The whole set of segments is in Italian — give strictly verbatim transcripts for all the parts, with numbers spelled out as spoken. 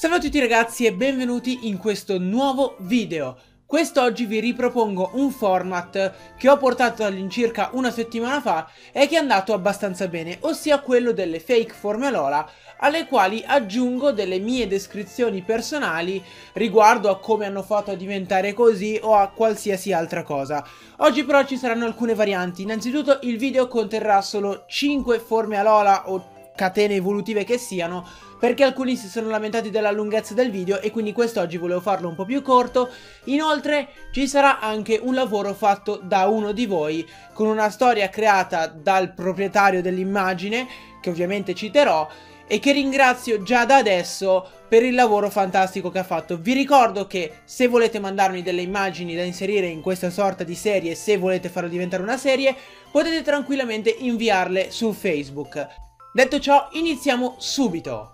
Salve a tutti ragazzi e benvenuti in questo nuovo video. Quest'oggi vi ripropongo un format che ho portato all'incirca una settimana fa e che è andato abbastanza bene, ossia quello delle fake forme Alola, alle quali aggiungo delle mie descrizioni personali riguardo a come hanno fatto a diventare così o a qualsiasi altra cosa. Oggi però ci saranno alcune varianti. Innanzitutto il video conterrà solo cinque forme Alola o catene evolutive che siano, perché alcuni si sono lamentati della lunghezza del video e quindi quest'oggi volevo farlo un po' più corto. Inoltre ci sarà anche un lavoro fatto da uno di voi, con una storia creata dal proprietario dell'immagine, che ovviamente citerò, e che ringrazio già da adesso per il lavoro fantastico che ha fatto. Vi ricordo che se volete mandarmi delle immagini da inserire in questa sorta di serie, se volete farlo diventare una serie, potete tranquillamente inviarle su Facebook. Detto ciò, iniziamo subito!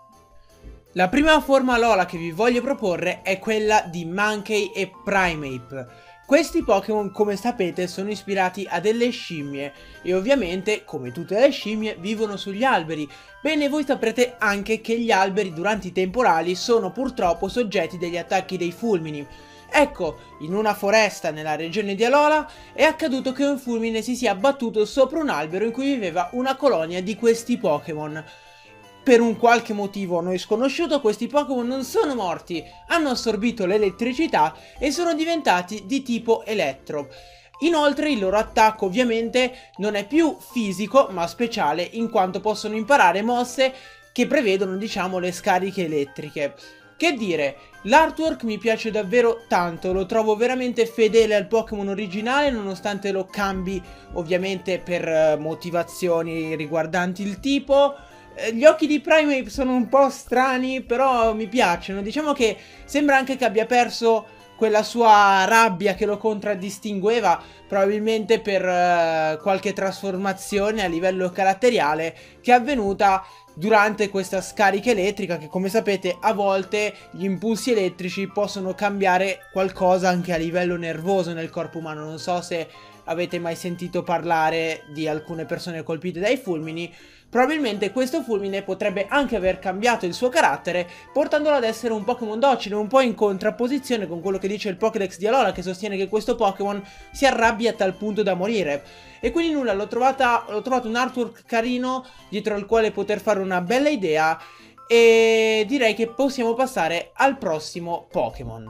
La prima forma Alola che vi voglio proporre è quella di Mankey e Primeape. Questi Pokémon, come sapete, sono ispirati a delle scimmie e ovviamente, come tutte le scimmie, vivono sugli alberi. Bene, voi saprete anche che gli alberi durante i temporali sono purtroppo soggetti degli attacchi dei fulmini. Ecco, in una foresta nella regione di Alola è accaduto che un fulmine si sia abbattuto sopra un albero in cui viveva una colonia di questi Pokémon. Per un qualche motivo a noi sconosciuto, questi Pokémon non sono morti, hanno assorbito l'elettricità e sono diventati di tipo elettro. Inoltre il loro attacco ovviamente non è più fisico ma speciale, in quanto possono imparare mosse che prevedono, diciamo, le scariche elettriche. Che dire, l'artwork mi piace davvero tanto, lo trovo veramente fedele al Pokémon originale nonostante lo cambi ovviamente per uh, motivazioni riguardanti il tipo. Gli occhi di Primeape sono un po' strani, però mi piacciono. Diciamo che sembra anche che abbia perso quella sua rabbia che lo contraddistingueva, probabilmente per uh, qualche trasformazione a livello caratteriale che è avvenuta durante questa scarica elettrica, che come sapete a volte gli impulsi elettrici possono cambiare qualcosa anche a livello nervoso nel corpo umano. Non so se avete mai sentito parlare di alcune persone colpite dai fulmini. Probabilmente questo fulmine potrebbe anche aver cambiato il suo carattere, portandolo ad essere un Pokémon docile, un po' in contrapposizione con quello che dice il Pokédex di Alola, che sostiene che questo Pokémon si arrabbia a tal punto da morire. E quindi nulla, l'ho trovata, l'ho trovato un artwork carino dietro al quale poter fare una bella idea, e direi che possiamo passare al prossimo Pokémon.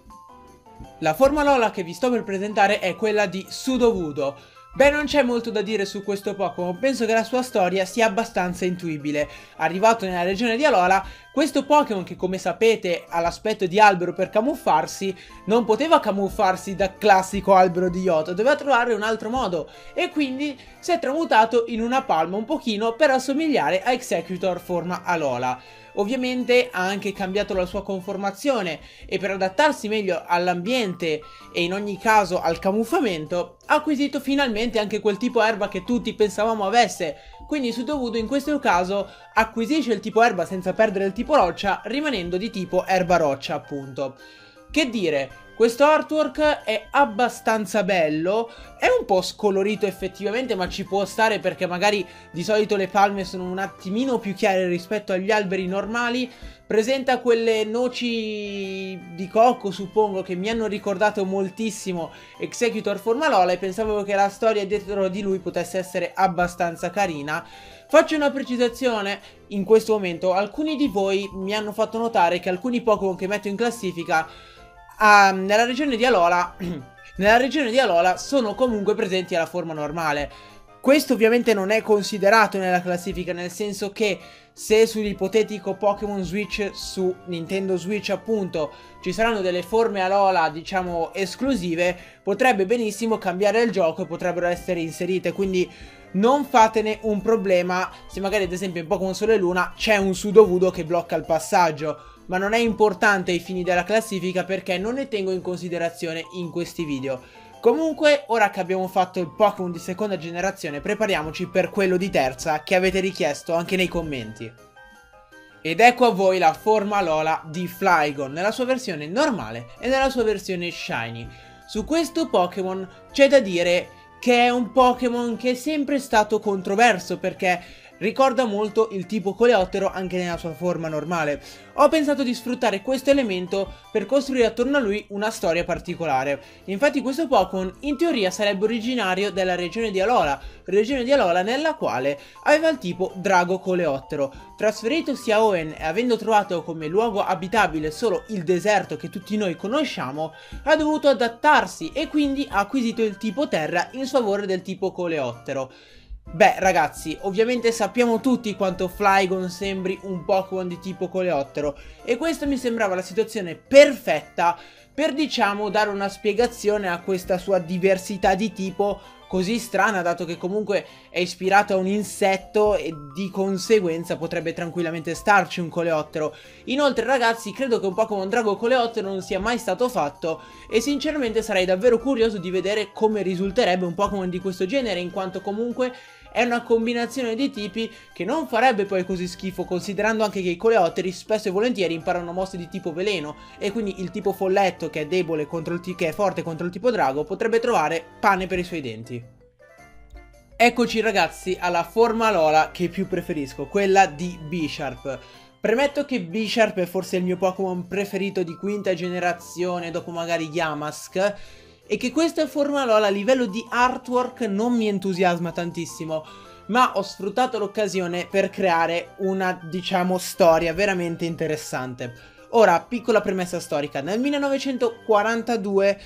La forma Alola che vi sto per presentare è quella di Sudowoodo. Beh, non c'è molto da dire su questo Pokémon, penso che la sua storia sia abbastanza intuibile. Arrivato nella regione di Alola, questo Pokémon, che come sapete ha l'aspetto di albero per camuffarsi, non poteva camuffarsi da classico albero di Yoto, doveva trovare un altro modo e quindi si è tramutato in una palma un pochino per assomigliare a Exeggutor forma Alola. Ovviamente ha anche cambiato la sua conformazione e per adattarsi meglio all'ambiente e in ogni caso al camuffamento ha acquisito finalmente anche quel tipo erba che tutti pensavamo avesse. Quindi Sudowoodo in questo caso acquisisce il tipo erba senza perdere il tipo roccia, rimanendo di tipo erba roccia appunto. Che dire, questo artwork è abbastanza bello, è un po' scolorito effettivamente, ma ci può stare perché magari di solito le palme sono un attimino più chiare rispetto agli alberi normali. Presenta quelle noci di cocco, suppongo, che mi hanno ricordato moltissimo Exeggutor forma Alola e pensavo che la storia dietro di lui potesse essere abbastanza carina. Faccio una precisazione in questo momento: alcuni di voi mi hanno fatto notare che alcuni Pokémon che metto in classifica Uh, nella regione di Alola nella regione di Alola sono comunque presenti alla forma normale. Questo ovviamente non è considerato nella classifica, nel senso che se sull'ipotetico Pokémon Switch su Nintendo Switch appunto ci saranno delle forme Alola diciamo esclusive, potrebbe benissimo cambiare il gioco e potrebbero essere inserite, quindi non fatene un problema se magari ad esempio in Pokémon Sole e Luna c'è un Sudowoodo che blocca il passaggio. Ma non è importante ai fini della classifica perché non ne tengo in considerazione in questi video. Comunque, ora che abbiamo fatto il Pokémon di seconda generazione, prepariamoci per quello di terza che avete richiesto anche nei commenti. Ed ecco a voi la forma Alola di Flygon nella sua versione normale e nella sua versione Shiny. Su questo Pokémon c'è da dire che è un Pokémon che è sempre stato controverso perché ricorda molto il tipo coleottero anche nella sua forma normale. Ho pensato di sfruttare questo elemento per costruire attorno a lui una storia particolare. Infatti questo Pokémon in teoria sarebbe originario della regione di Alola, regione di Alola nella quale aveva il tipo drago coleottero. Trasferitosi a Hoenn e avendo trovato come luogo abitabile solo il deserto che tutti noi conosciamo, ha dovuto adattarsi e quindi ha acquisito il tipo terra in sfavore del tipo coleottero. Beh ragazzi, ovviamente sappiamo tutti quanto Flygon sembri un Pokémon di tipo coleottero e questa mi sembrava la situazione perfetta per, diciamo, dare una spiegazione a questa sua diversità di tipo così strana, dato che comunque è ispirato a un insetto e di conseguenza potrebbe tranquillamente starci un coleottero. Inoltre ragazzi, credo che un Pokémon drago coleottero non sia mai stato fatto e sinceramente sarei davvero curioso di vedere come risulterebbe un Pokémon di questo genere, in quanto comunque è una combinazione di tipi che non farebbe poi così schifo, considerando anche che i coleotteri spesso e volentieri imparano mosse di tipo veleno e quindi il tipo folletto, che è debole contro il tipo, che è forte contro il tipo drago, potrebbe trovare pane per i suoi denti. Eccoci ragazzi alla forma Alola che più preferisco, quella di Bisharp. Premetto che Bisharp è forse il mio Pokémon preferito di quinta generazione dopo magari Yamask, e che questa forma Alola a livello di artwork non mi entusiasma tantissimo, ma ho sfruttato l'occasione per creare una, diciamo, storia veramente interessante. Ora, piccola premessa storica, nel millenovecentoquarantadue...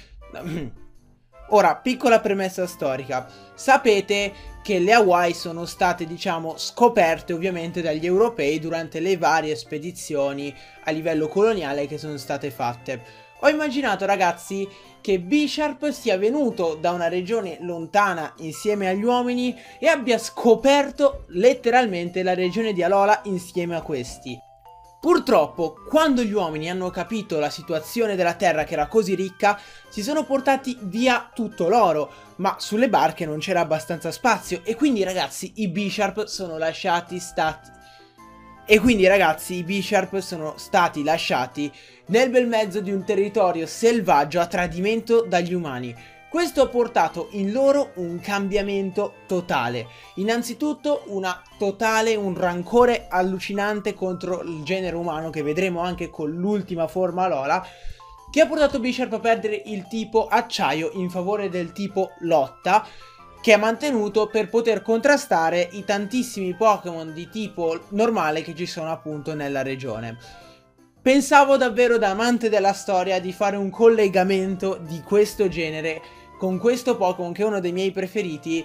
Ora, piccola premessa storica, sapete che le Hawaii sono state, diciamo, scoperte ovviamente dagli europei durante le varie spedizioni a livello coloniale che sono state fatte. Ho immaginato ragazzi che Bisharp sia venuto da una regione lontana insieme agli uomini e abbia scoperto letteralmente la regione di Alola insieme a questi. Purtroppo, quando gli uomini hanno capito la situazione della terra che era così ricca, si sono portati via tutto l'oro, ma sulle barche non c'era abbastanza spazio e quindi ragazzi i Bisharp sono lasciati stati... E quindi ragazzi i Bisharp sono stati lasciati nel bel mezzo di un territorio selvaggio a tradimento dagli umani. Questo ha portato in loro un cambiamento totale. Innanzitutto una totale, un rancore allucinante contro il genere umano, che vedremo anche con l'ultima forma Alola, che ha portato Bisharp a perdere il tipo acciaio in favore del tipo lotta, che ha mantenuto per poter contrastare i tantissimi Pokémon di tipo normale che ci sono appunto nella regione. Pensavo davvero, da amante della storia, di fare un collegamento di questo genere con questo Pokémon che è uno dei miei preferiti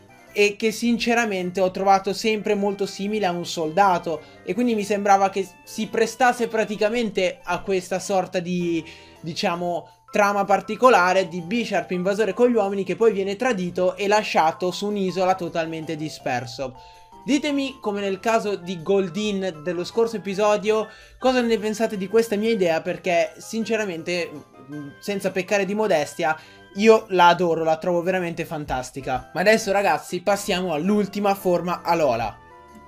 e che sinceramente ho trovato sempre molto simile a un soldato, e quindi mi sembrava che si prestasse praticamente a questa sorta di, diciamo, trama particolare di Bisharp invasore con gli uomini che poi viene tradito e lasciato su un'isola totalmente disperso. Ditemi, come nel caso di Goldeen dello scorso episodio, cosa ne pensate di questa mia idea, perché sinceramente, senza peccare di modestia, io la adoro, la trovo veramente fantastica. Ma adesso ragazzi passiamo all'ultima forma Alola.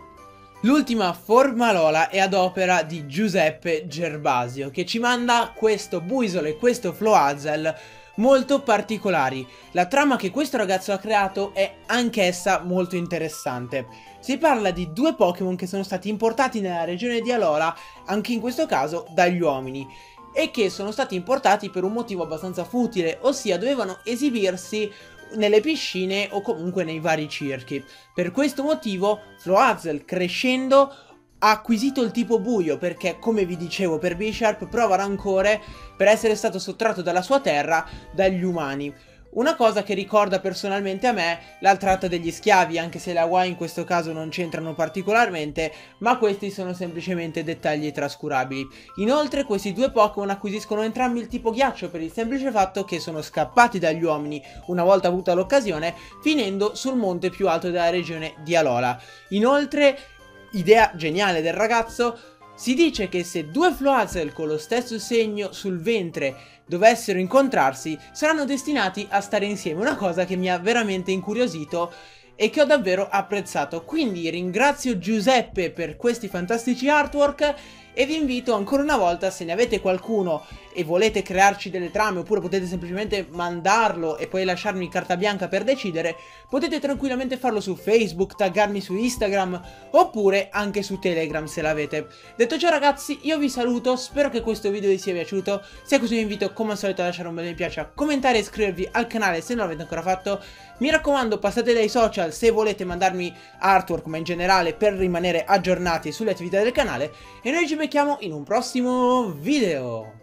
L'ultima forma Alola è ad opera di Giuseppe Gervasio, che ci manda questo Buizel e questo Floatzel molto particolari. La trama che questo ragazzo ha creato è anch'essa molto interessante. Si parla di due Pokémon che sono stati importati nella regione di Alola, anche in questo caso dagli uomini, e che sono stati importati per un motivo abbastanza futile, ossia dovevano esibirsi nelle piscine o comunque nei vari circhi. Per questo motivo Floatzel, crescendo, ha acquisito il tipo buio, perché, come vi dicevo, per Bisharp prova rancore per essere stato sottratto dalla sua terra dagli umani. Una cosa che ricorda personalmente a me la tratta degli schiavi, anche se le Hawaii in questo caso non c'entrano particolarmente, ma questi sono semplicemente dettagli trascurabili. Inoltre questi due Pokémon acquisiscono entrambi il tipo ghiaccio per il semplice fatto che sono scappati dagli uomini una volta avuta l'occasione, finendo sul monte più alto della regione di Alola. Inoltre, idea geniale del ragazzo, si dice che se due Floatzel con lo stesso segno sul ventre dovessero incontrarsi, saranno destinati a stare insieme, una cosa che mi ha veramente incuriosito e che ho davvero apprezzato. Quindi ringrazio Giuseppe per questi fantastici artwork e vi invito ancora una volta, se ne avete qualcuno e volete crearci delle trame, oppure potete semplicemente mandarlo e poi lasciarmi carta bianca per decidere, potete tranquillamente farlo su Facebook, taggarmi su Instagram oppure anche su Telegram se l'avete. Detto ciò ragazzi, io vi saluto, spero che questo video vi sia piaciuto. Se è così vi invito come al solito a lasciare un bel mi piace, a commentare e iscrivervi al canale se non l'avete ancora fatto. Mi raccomando, passate dai social se volete mandarmi artwork, ma in generale per rimanere aggiornati sulle attività del canale, e noi ci becchiamo in un prossimo video.